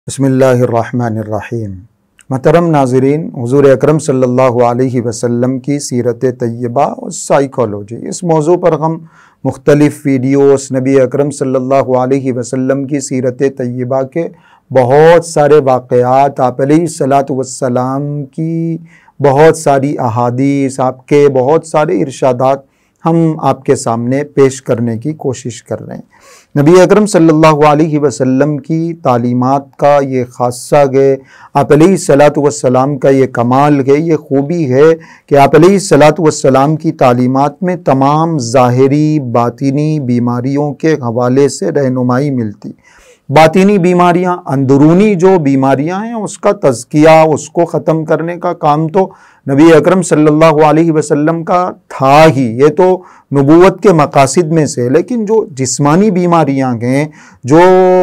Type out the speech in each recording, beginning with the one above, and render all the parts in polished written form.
بسم اللہ الرحمن الرحیم۔ محترم ناظرین، حضور اکرم صلی اللہ علیہ وسلم کی سیرت طیبہ اور سائیکالوجی، اس موضوع پر ہم مختلف ویڈیوز نبی اکرم صلی اللہ علیہ وسلم کی سیرت طیبہ کے بہت سارے واقعات، آپ علیہ الصلاۃ والسلام کی بہت ساری احادیث، آپ کے بہت سارے ارشادات ہم آپ کے سامنے پیش کرنے کی کوشش کر رہے ہیں۔ نبی اکرم صلی اللہ علیہ وسلم کی تعلیمات کا یہ خاصہ ہے، آپ علیہ الصلاۃ والسلام کا یہ کمال ہے، یہ خوبی ہے کہ آپ علیہ الصلاۃ والسلام کی تعلیمات میں تمام ظاہری باطنی بیماریوں کے حوالے سے رہنمائی ملتی۔ باطنی بیماریاں، اندرونی جو بیماریاں ہیں، اس کا تزکیہ، اس کو ختم کرنے کا کام تو نبی اکرم صلی اللہ علیہ وسلم کا تھا ہی، یہ تو نبوت کے مقاصد میں سے۔ لیکن جو جسمانی بیماریاں ہیں، جو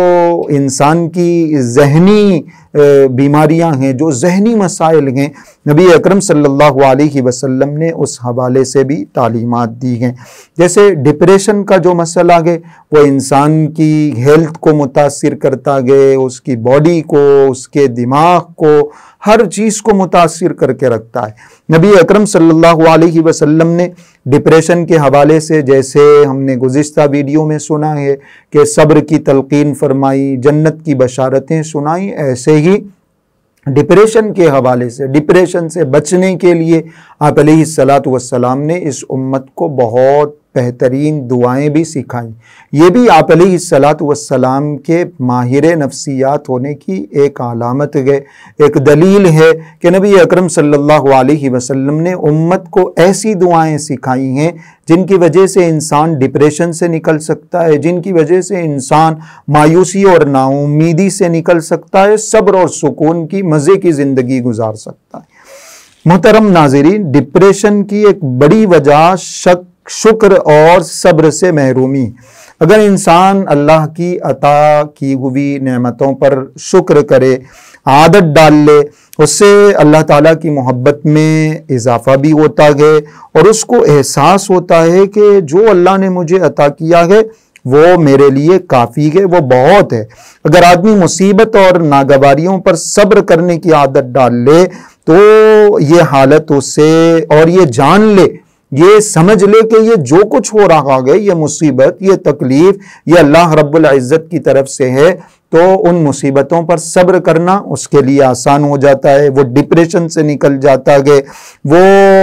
انسان کی ذہنی بیماریاں ہیں، جو ذہنی مسائل ہیں، نبی اکرم صلی اللہ علیہ وسلم نے اس حوالے سے بھی تعلیمات دی ہیں۔ جیسے ڈپریشن کا جو مسئلہ ہے، وہ انسان کی ہیلتھ کو متاثر کرتا ہے، اس کی باڈی کو، اس کے دماغ کو، ہر چیز کو متاثر کر کے رکھتا ہے۔ نبی اکرم صلی اللہ علیہ وسلم نے ڈپریشن کے حوالے سے، جیسے ہم نے گزشتہ ویڈیو میں سنا ہے کہ صبر کی تلقین فرمائی، جنت کی بشارتیں سنائی، ایسے ہی ڈپریشن کے حوالے سے، ڈپریشن سے بچنے کے لیے آپ علیہ الصلاۃ والسلام نے اس امت کو بہت بہترین دعائیں بھی سکھائیں۔ یہ بھی آپ علیہ الصلاۃ والسلام کے ماہر نفسیات ہونے کی ایک علامت ہے، ایک دلیل ہے کہ نبی اکرم صلی اللہ علیہ وسلم نے امت کو ایسی دعائیں سکھائی ہیں جن کی وجہ سے انسان ڈپریشن سے نکل سکتا ہے، جن کی وجہ سے انسان مایوسی اور نا امیدی سے نکل سکتا ہے، صبر اور سکون کی مزے کی زندگی گزار سکتا ہے۔ محترم ناظرین، ڈپریشن کی ایک بڑی وجہ شکر اور صبر سے محرومی۔ اگر انسان اللہ کی عطا کی ہوئی نعمتوں پر شکر کرے، عادت ڈال لے، اس سے اللہ تعالیٰ کی محبت میں اضافہ بھی ہوتا ہے، اور اس کو احساس ہوتا ہے کہ جو اللہ نے مجھے عطا کیا ہے وہ میرے لیے کافی ہے، وہ بہت ہے۔ اگر آدمی مصیبت اور ناگواریوں پر صبر کرنے کی عادت ڈال لے تو یہ حالت اس سے، اور یہ جان لے، یہ سمجھ لے کہ یہ جو کچھ ہو رہا ہے، یہ مصیبت، یہ تکلیف، یہ اللہ رب العزت کی طرف سے ہے، تو ان مصیبتوں پر صبر کرنا اس کے لیے آسان ہو جاتا ہے۔ وہ ڈپریشن سے نکل جاتا ہے، وہ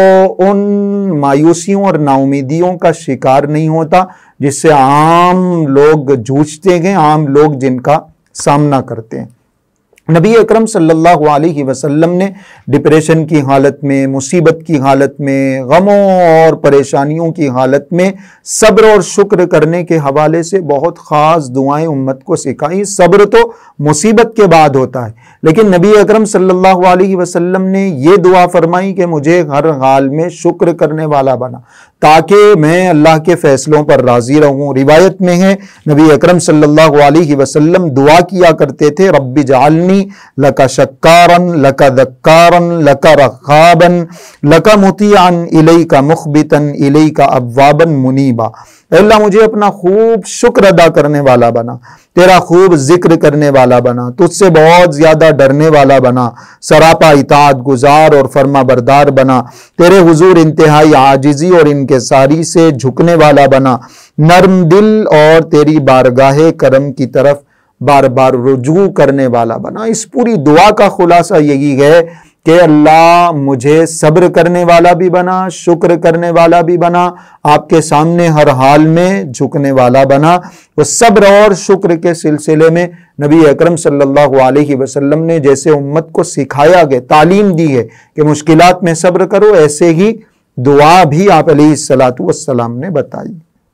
ان مایوسیوں اور نا امیدیوں کا شکار نہیں ہوتا جس سے عام لوگ جوجھتے ہیں، عام لوگ جن کا سامنا کرتے ہیں۔ نبی اکرم صلی اللہ علیہ وسلم نے ڈپریشن کی حالت میں، مصیبت کی حالت میں، غموں اور پریشانیوں کی حالت میں صبر اور شکر کرنے کے حوالے سے بہت خاص دعائیں امت کو سکھائیں۔ صبر تو مصیبت کے بعد ہوتا ہے، لیکن نبی اکرم صلی اللہ علیہ وسلم نے یہ دعا فرمائی کہ مجھے ہر حال میں شکر کرنے والا بنا، تاکہ میں اللہ کے فیصلوں پر راضی رہوں۔ روایت میں ہے نبی اکرم صلی اللہ علیہ وسلم دعا کیا کرتے تھے، رب اجعلنی لک شکارن لک ذکارن لک رغابن لک مطیعن الیک مخبتن الیک اوابن منیبا۔ اے اللہ مجھے اپنا خوب شکر ادا کرنے والا بنا، تیرا خوب ذکر کرنے والا بنا، تجھ سے بہت زیادہ ڈرنے والا بنا، سراپا اطاعت گزار اور فرما بردار بنا، تیرے حضور انتہائی عاجزی اور انکساری سے جھکنے والا بنا، نرم دل اور تیری بارگاہ کرم کی طرف بار بار رجوع کرنے والا بنا۔ اس پوری دعا کا خلاصہ یہی ہے کہ اللہ مجھے صبر کرنے والا بھی بنا، شکر کرنے والا بھی بنا، آپ کے سامنے ہر حال میں جھکنے والا بنا۔ وہ صبر اور شکر کے سلسلے میں نبی اکرم صلی اللہ علیہ وسلم نے جیسے امت کو سکھایا گیا، تعلیم دی ہے کہ مشکلات میں صبر کرو، ایسے ہی دعا بھی آپ علیہ الصلاۃ والسلام نے بتائی۔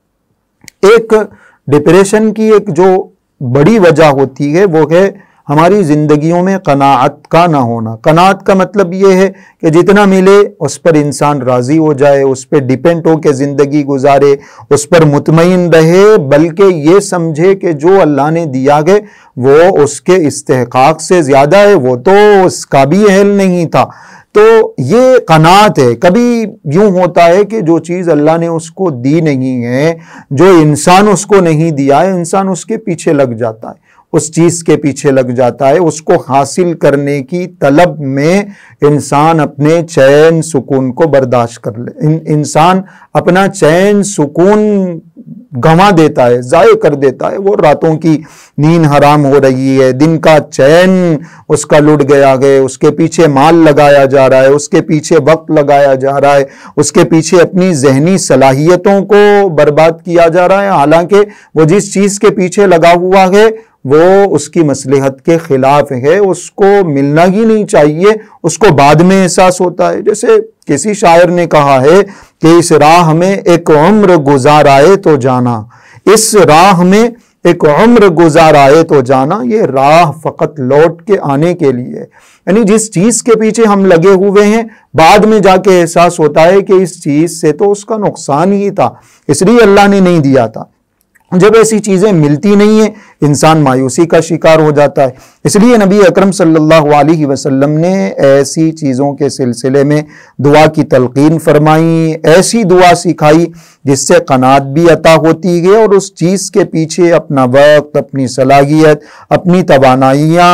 ایک ڈپریشن کی ایک جو بڑی وجہ ہوتی ہے وہ ہے ہماری زندگیوں میں قناعت کا نہ ہونا۔ قناعت کا مطلب یہ ہے کہ جتنا ملے اس پر انسان راضی ہو جائے، اس پہ ڈیپینڈ ہو کے زندگی گزارے، اس پر مطمئن رہے، بلکہ یہ سمجھے کہ جو اللہ نے دیا ہے وہ اس کے استحقاق سے زیادہ ہے، وہ تو اس کا بھی اہل نہیں تھا۔ تو یہ قناعت ہے۔ کبھی یوں ہوتا ہے کہ جو چیز اللہ نے اس کو دی نہیں ہے، جو انسان اس کو نہیں دیا ہے، انسان اس کے پیچھے لگ جاتا ہے، اس چیز کے پیچھے لگ جاتا ہے، اس کو حاصل کرنے کی طلب میں انسان اپنے چین سکون کو برداشت کر لے، انسان اپنا چین سکون گنوا دیتا ہے، ضائع کر دیتا ہے۔ وہ راتوں کی نیند حرام ہو رہی ہے، دن کا چین اس کا لٹ گیا ہے، اس کے پیچھے مال لگایا جا رہا ہے، اس کے پیچھے وقت لگایا جا رہا ہے، اس کے پیچھے اپنی ذہنی صلاحیتوں کو برباد کیا جا رہا ہے، حالانکہ وہ جس چیز کے پیچھے لگا ہوا ہے وہ اس کی مصلحت کے خلاف ہے، اس کو ملنا ہی نہیں چاہیے، اس کو بعد میں احساس ہوتا ہے۔ جیسے کسی شاعر نے کہا ہے کہ اس راہ میں ایک عمر گزارائے تو جانا، اس راہ میں ایک عمر گزارائے تو جانا، یہ راہ فقط لوٹ کے آنے کے لیے، یعنی جس چیز کے پیچھے ہم لگے ہوئے ہیں بعد میں جا کے احساس ہوتا ہے کہ اس چیز سے تو اس کا نقصان ہی تھا، اس لیے اللہ نے نہیں دیا تھا۔ جب ایسی چیزیں ملتی نہیں ہیں انسان مایوسی کا شکار ہو جاتا ہے۔ اس لیے نبی اکرم صلی اللہ علیہ وسلم نے ایسی چیزوں کے سلسلے میں دعا کی تلقین فرمائی، ایسی دعا سکھائی جس سے قناعت بھی عطا ہوتی ہے اور اس چیز کے پیچھے اپنا وقت، اپنی صلاحیت، اپنی توانائیاں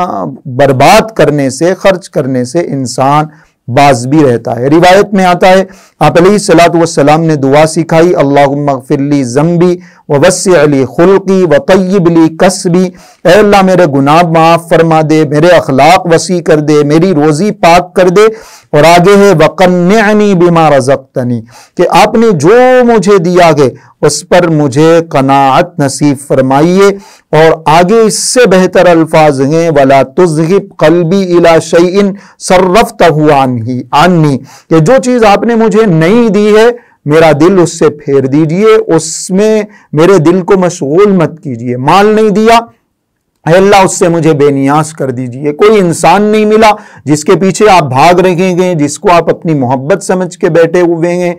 برباد کرنے سے، خرچ کرنے سے انسان باز بھی رہتا ہے۔ روایت میں آتا ہے آپ علیہ الصلوۃ والسلام نے دعا سکھائی، اللہم اغفر لی ذنبی ووسع لی خلقی وطیب لی کسبی، اے اللہ میرے گناہ معاف فرما دے، میرے اخلاق وسیع کر دے، میری روزی پاک کر دے، اور آگے ہے وقنعنی بما رزقتنی، کہ آپ نے جو مجھے دیا ہے اس پر مجھے قناعت نصیب فرمائیے، اور آگے اس سے بہتر الفاظ ہیں وَلَا تُزْغِبْ قَلْبِي إِلَى شَيْءٍ صَرَّفْتَهُ عنی، کہ جو چیز آپ نے مجھے نہیں دی ہے میرا دل اس سے پھیر دیجئے، اس میں میرے دل کو مشغول مت کیجئے۔ مال نہیں دیا، اے اللہ اس سے مجھے بے نیاز کر دیجئے۔ کوئی انسان نہیں ملا جس کے پیچھے آپ بھاگ رہے ہیں، جس کو آپ اپنی محبت سمجھ کے بیٹھے ہوئے ہیں،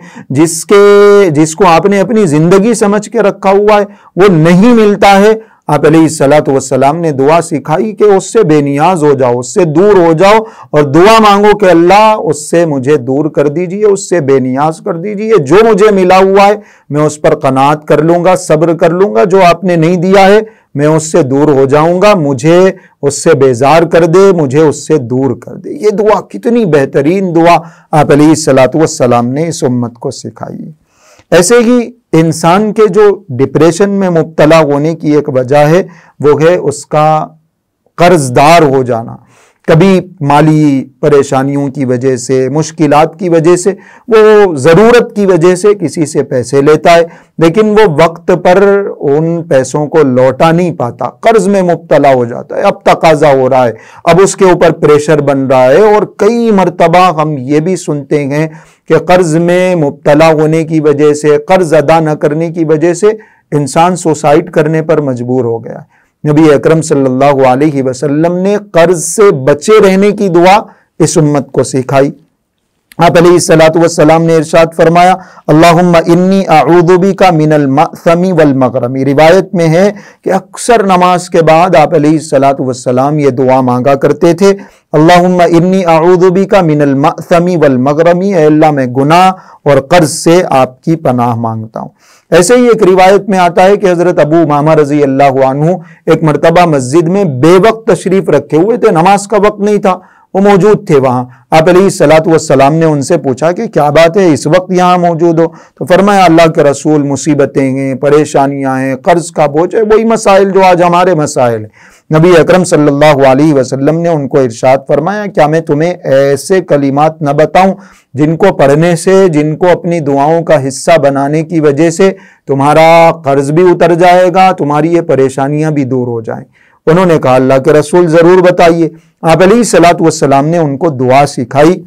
جس کو آپ نے اپنی زندگی سمجھ کے رکھا ہوا ہے، وہ نہیں ملتا ہے۔ آپ علیہ الصلوۃ والسلام نے دعا سکھائی کہ اس سے بے نیاز ہو جاؤ، اس سے دور ہو جاؤ، اور دعا مانگو کہ اللہ اس سے مجھے دور کر دیجئے، اس سے بے نیاز کر دیجئے، جو مجھے ملا ہوا ہے میں اس پر قناعت کر لوں گا، صبر کر لوں گا، جو آپ نے نہیں دیا ہے میں اس سے دور ہو جاؤں گا، مجھے اس سے بیزار کر دے، مجھے اس سے دور کر دے۔ یہ دعا کتنی بہترین دعا آپ علیہ الصلوۃ والسلام نے اس امت کو سکھائی۔ ایسے ہی انسان کے جو ڈپریشن میں مبتلا ہونے کی ایک وجہ ہے وہ ہے اس کا قرض دار ہو جانا۔ کبھی مالی پریشانیوں کی وجہ سے، مشکلات کی وجہ سے، وہ ضرورت کی وجہ سے کسی سے پیسے لیتا ہے لیکن وہ وقت پر ان پیسوں کو لوٹا نہیں پاتا، قرض میں مبتلا ہو جاتا ہے، اب تقاضا ہو رہا ہے، اب اس کے اوپر پریشر بن رہا ہے، اور کئی مرتبہ ہم یہ بھی سنتے ہیں کہ قرض میں مبتلا ہونے کی وجہ سے، قرض ادا نہ کرنے کی وجہ سے انسان سوسائڈ کرنے پر مجبور ہو گیا ہے۔ نبی اکرم صلی اللہ علیہ وسلم نے قرض سے بچے رہنے کی دعا اس امت کو سکھائی۔ آپ علیہ الصلوۃ والسلام نے ارشاد فرمایا اللہم انی اعوذ بک من المأثم والمغرم۔ روایت میں ہے کہ اکثر نماز کے بعد آپ علیہ الصلوۃ والسلام یہ دعا مانگا کرتے تھے، اللہم انی اعوذ بک من المأثم والمغرم، اے اللہ میں گناہ اور قرض سے آپ کی پناہ مانگتا ہوں۔ ایسے ہی ایک روایت میں آتا ہے کہ حضرت ابو امامہ رضی اللہ عنہ ایک مرتبہ مسجد میں بے وقت تشریف رکھے ہوئے تھے، نماز کا وقت نہیں تھا، وہ موجود تھے وہاں۔ آپ علیہ الصلوۃ والسلام نے ان سے پوچھا کہ کیا بات ہے اس وقت یہاں موجود ہو؟ تو فرمایا اللہ کے رسول مصیبتیں ہیں، پریشانیاں ہیں، قرض کا بوجھ ہے، وہی مسائل جو آج ہمارے مسائل ہیں۔ نبی اکرم صلی اللہ علیہ وسلم نے ان کو ارشاد فرمایا کیا میں تمہیں ایسے کلمات نہ بتاؤں جن کو پڑھنے سے، جن کو اپنی دعاؤں کا حصہ بنانے کی وجہ سے تمہارا قرض بھی اتر جائے گا، تمہاری یہ پریشانیاں بھی دور ہو جائیں؟ انہوں نے کہا اللہ کے رسول ضرور بتائیے۔ آپ علیہ الصلوۃ والسلام نے ان کو دعا سکھائی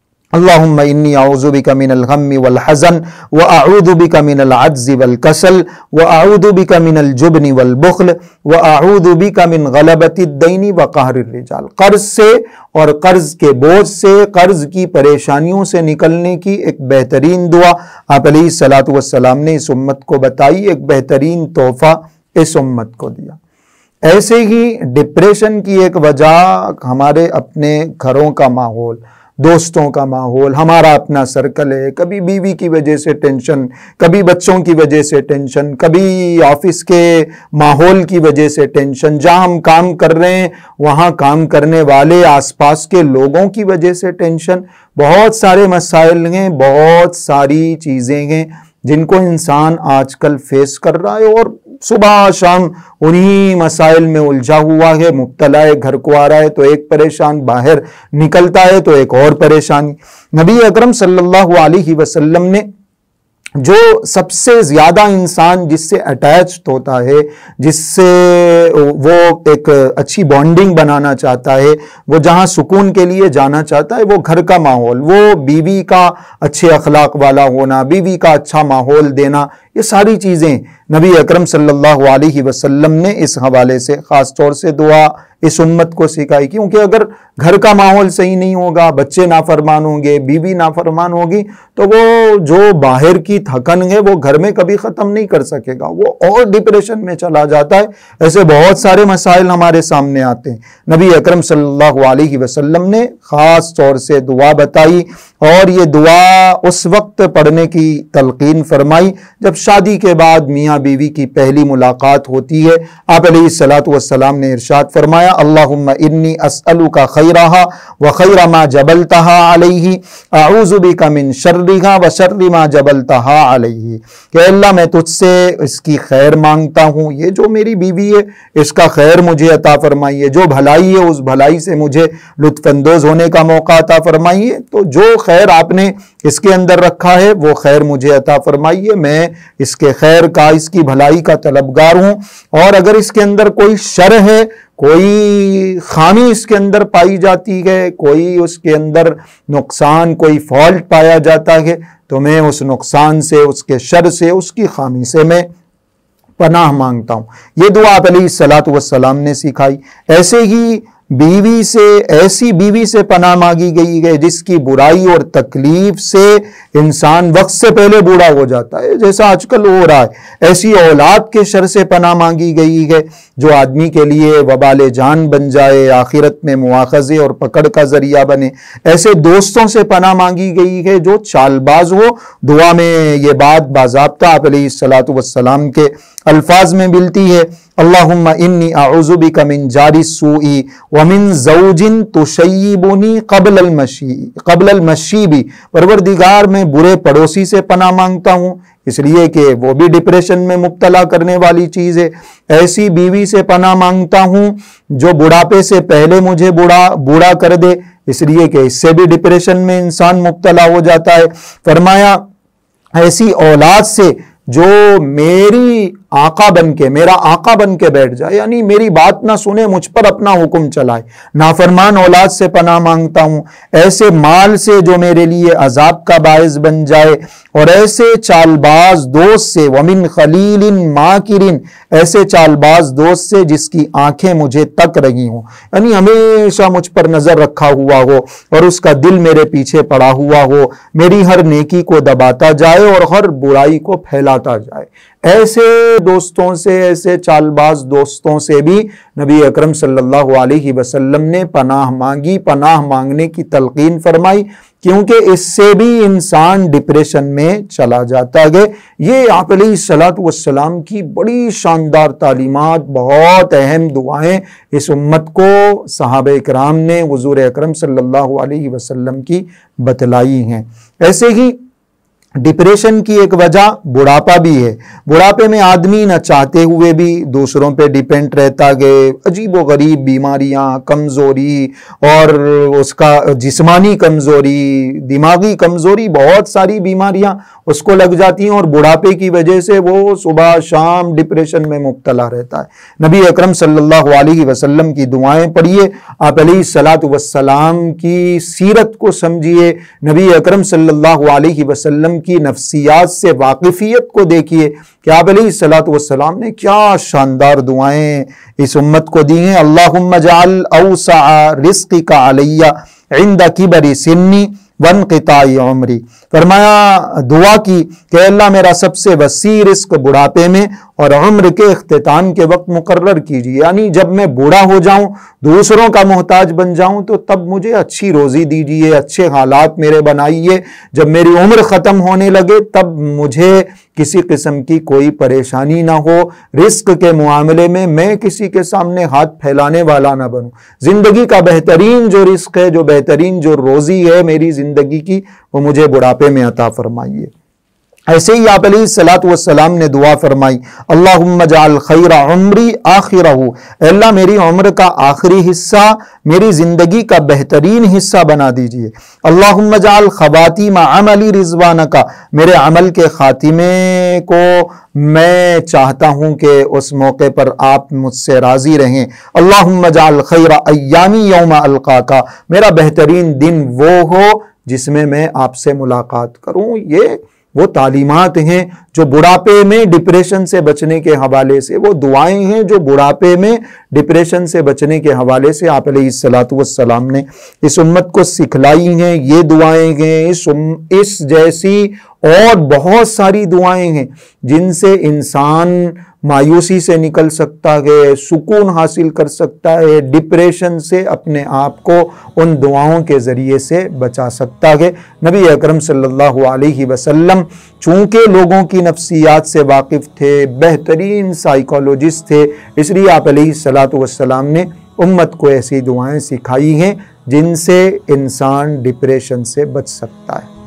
اللہم انی اعوذ بک من الغم والحزن واعوذ بک من العجز والکسل واعوذ بک من الجبن والبخل واعوذ بک من غلبۃ الدین وقہر الرجال۔ قرض سے اور قرض کے بوجھ سے، قرض کی پریشانیوں سے نکلنے کی ایک بہترین دعا آپ علیہ الصلوۃ والسلام نے اس امت کو بتائی، ایک بہترین تحفہ اس امت کو دیا۔ ایسے ہی ڈپریشن کی ایک وجہ ہمارے اپنے گھروں کا ماحول، دوستوں کا ماحول، ہمارا اپنا سرکل ہے، کبھی بیوی کی وجہ سے ٹینشن، کبھی بچوں کی وجہ سے ٹینشن، کبھی آفس کے ماحول کی وجہ سے ٹینشن، جہاں ہم کام کر رہے ہیں وہاں کام کرنے والے آس پاس کے لوگوں کی وجہ سے ٹینشن، بہت سارے مسائل ہیں، بہت ساری چیزیں ہیں جن کو انسان آج کل فیس کر رہا ہے، اور صبح شام انہی مسائل میں الجھا ہوا ہے، مبتلا ہے، گھر کو آ رہا ہے تو ایک پریشان، باہر نکلتا ہے تو ایک اور پریشانی۔ نبی اکرم صلی اللہ علیہ وسلم نے جو سب سے زیادہ انسان جس سے اٹیچڈ ہوتا ہے، جس سے وہ ایک اچھی بانڈنگ بنانا چاہتا ہے، وہ جہاں سکون کے لیے جانا چاہتا ہے، وہ گھر کا ماحول، وہ بیوی کا اچھے اخلاق والا ہونا، بیوی کا اچھا ماحول دینا، یہ ساری چیزیں نبی اکرم صلی اللہ علیہ وسلم نے اس حوالے سے خاص طور سے دعا اس امت کو سکھائی، کیونکہ اگر گھر کا ماحول صحیح نہیں ہوگا، بچے نافرمان ہوں گے، بیوی نافرمان ہوگی، تو وہ جو باہر کی تھکن ہے وہ گھر میں کبھی ختم نہیں کر سکے گا، وہ اور ڈپریشن میں چلا جاتا ہے۔ ایسے بہت سارے مسائل ہمارے سامنے آتے ہیں۔ نبی اکرم صلی اللہ علیہ وسلم نے خاص طور سے دعا بتائی، اور یہ دعا اس وقت پڑھنے کی تلقین فرمائی جب شادی کے بعد میاں بیوی کی پہلی ملاقات ہوتی ہے۔ آپ علیہ الصلوۃ والسلام نے ارشاد فرمایا، اللہم انی اسألک خیرہا وخیر ما جبلتہا علیہ، اعوذ بک من شرہا وشر ما جبلتہا علیہ، کہ اللہ میں تجھ سے اس کی خیر مانگتا ہوں، یہ جو میری بیوی ہے اس کا خیر مجھے عطا فرمائیے، جو بھلائی ہے اس بھلائی سے مجھے لطف اندوز ہونے کا موقع عطا فرمائیے، تو جو خیر آپ نے اس کے اندر رکھا ہے وہ خیر مجھے عطا فرمائیے، میں اس کے خیر کا، اس کی بھلائی کا طلبگار ہوں، اور اگر اس کے اندر کوئی شر ہے، کوئی خامی اس کے اندر پائی جاتی ہے، کوئی اس کے اندر نقصان، کوئی فالٹ پایا جاتا ہے، تو میں اس نقصان سے، اس کے شر سے، اس کی خامی سے میں پناہ مانگتا ہوں۔ یہ دعا آپ علیہ الصلوۃ والسلام نے سکھائی۔ ایسے ہی بیوی سے، ایسی بیوی سے پناہ مانگی گئی ہے جس کی برائی اور تکلیف سے انسان وقت سے پہلے بوڑھا ہو جاتا ہے، جیسا آج کل ہو رہا ہے۔ ایسی اولاد کے شر سے پناہ مانگی گئی ہے جو آدمی کے لیے وبال جان بن جائے، آخرت میں مواخذے اور پکڑ کا ذریعہ بنے۔ ایسے دوستوں سے پناہ مانگی گئی ہے جو چال باز ہو۔ دعا میں یہ بات باضابطہ آپ علیہ الصلوۃ والسلام کے الفاظ میں ملتی ہے، اللہم انی اعوذ بک من جار السوء ومن زوج تشیبنی قبل المشیب، پروردگار میں برے پڑوسی سے پناہ مانگتا ہوں، اس لیے کہ وہ بھی ڈپریشن میں مبتلا کرنے والی چیز ہے۔ ایسی بیوی سے پناہ مانگتا ہوں جو بڑھاپے سے پہلے مجھے بوڑھا کر دے، اس لیے کہ اس سے بھی ڈپریشن میں انسان مبتلا ہو جاتا ہے۔ فرمایا ایسی اولاد سے جو میری آقا بن کے، میرا آقا بن کے بیٹھ جائے، یعنی میری بات نہ سنے، مجھ پر اپنا حکم چلائے۔ نافرمان اولاد سے پناہ مانگتا ہوں، ایسے مال سے جو میرے لیے عذاب کا باعث بن جائے، اور ایسے چال باز دوست سے، ومن خلیل ماکر، ایسے چال باز دوست سے جس کی آنکھیں مجھے تک رہی ہوں، یعنی ہمیشہ مجھ پر نظر رکھا ہوا ہو اور اس کا دل میرے پیچھے پڑا ہوا ہو، میری ہر نیکی کو دباتا جائے اور ہر برائی کو پھیلاتا جائے۔ ایسے دوستوں سے، ایسے چال باز دوستوں سے بھی نبی اکرم صلی اللہ علیہ وسلم نے پناہ مانگی، پناہ مانگنے کی تلقین فرمائی، کیونکہ اس سے بھی انسان ڈپریشن میں چلا جاتا ہے۔ یہ آپ علیہ الصلوۃ والسلام کی بڑی شاندار تعلیمات، بہت اہم دعائیں اس امت کو صحابہ کرام نے حضور اکرم صلی اللہ علیہ وسلم کی بتلائی ہیں۔ ایسے ہی ڈپریشن کی ایک وجہ بڑھاپا بھی ہے۔ بڑھاپے میں آدمی نہ چاہتے ہوئے بھی دوسروں پہ ڈیپینڈ رہتا ہے، عجیب و غریب بیماریاں، کمزوری، اور اس کا جسمانی کمزوری، دماغی کمزوری، بہت ساری بیماریاں اس کو لگ جاتی ہیں، اور بڑھاپے کی وجہ سے وہ صبح شام ڈپریشن میں مبتلا رہتا ہے۔ نبی اکرم صلی اللہ علیہ وسلم کی دعائیں پڑھیے، آپ علیہ الصلوۃ والسلام کی سیرت کو سمجھیے، نبی اکرم صلی اللہ علیہ وسلم کی نفسیات سے واقفیت کو دیکھیے کہ آپ علیہ الصلوۃ والسلام نے کیا شاندار دعائیں اس امت کو دی ہیں۔ اللہم اجعل اوسع رزقک علی عند کبر سنی वनक़िताई उम्री, फरमाया दुआ की कि अल्लाह मेरा सबसे वसी रिस्क बुढ़ापे में और उम्र के इख्तिताम के वक्त मुकर्रर कीजिए, यानी जब मैं बूढ़ा हो जाऊं, दूसरों का मोहताज बन जाऊं, तो तब मुझे अच्छी रोज़ी दीजिए, अच्छे हालात मेरे बनाइए। जब मेरी उम्र ख़त्म होने लगे तब मुझे किसी किस्म की कोई परेशानी ना हो, रिस्क के मामले में मैं किसी के सामने हाथ फैलाने वाला ना बनूं। ज़िंदगी का बेहतरीन जो रिस्क है, जो बेहतरीन जो रोज़ी है मेरी ज़िंदगी की, वो मुझे बुढ़ापे में अता फरमाइए। ऐसे ही आप अलैहिस्सलातु वस्सलाम ने दुआ फरमाई, अल्लाहुम्मा जअल खैरा उम्री आखिरहू, अल्लाह मेरी उम्र का आखिरी हिस्सा मेरी ज़िंदगी का बेहतरीन हिस्सा बना दीजिए। अल्लाहुम्मा जअल खवातीमा अमली रिज़वानका, मेरे अमल के खातिमे को मैं चाहता हूँ कि उस मौके पर आप मुझसे राज़ी रहें। अल्लाहुम्मा जअल खैरा अय्यामी यौमा अलकाका, मेरा बेहतरीन दिन वो हो जिसमें मैं आपसे मुलाकात करूँ। ये वो तालीमात हैं जो बुढ़ापे में डिप्रेशन से बचने के हवाले से, वो दुआएं हैं जो बुढ़ापे में डिप्रेशन से बचने के हवाले से आप अलैहिस्सलातु वस्सलाम ने इस उम्मत को सिखलाई हैं। ये दुआएं हैं, इस जैसी और बहुत सारी दुआएं हैं जिनसे इंसान मायूसी से निकल सकता है, सुकून हासिल कर सकता है, डिप्रेशन से अपने आप को उन दुआओं के ज़रिए से बचा सकता है। नबी अकरम सल्लल्लाहु अलैहि वसल्लम चूँकि लोगों की नफ्सियात से वाकिफ़ थे, बेहतरीन साइकोलॉजिस्ट थे, इसलिए आप अलैहिस्सलातु वस्सलाम ने उम्मत को ऐसी दुआएं सिखाई हैं जिनसे इंसान डिप्रेशन से बच सकता है।